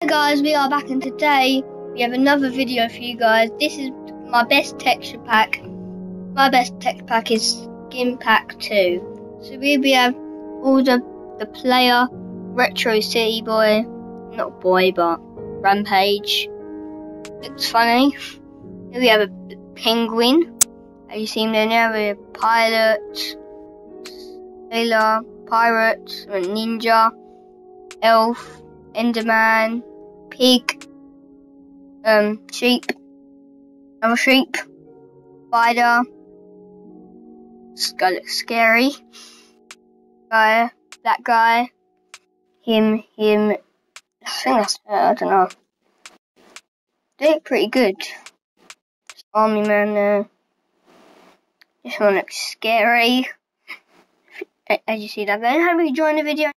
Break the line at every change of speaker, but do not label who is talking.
Hey guys, we are back, and today we have another video for you guys. This is my best texture pack. My best texture pack is Skin Pack 2. So we have all the player, Retro City Boy, not boy but Rampage. Looks funny. Here we have a penguin. As you see him there, we have pilot, sailor, pirate, ninja, elf, enderman, pig, sheep, another sheep, spider, skull looks scary, guy, that guy, him, I think that's, I don't know, they look pretty good. Army man there, this one looks scary, as you see that guy. I hope you enjoyed the video.